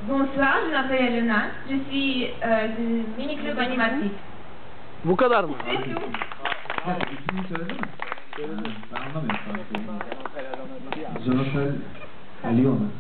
Bonsoir, je m'appelle Elena. Je suis du mini-club animatique. Bu kadar mı? C'est tout. İsmini söyledin mi? Ben anlamıyorum. Je m'appelle Aliona.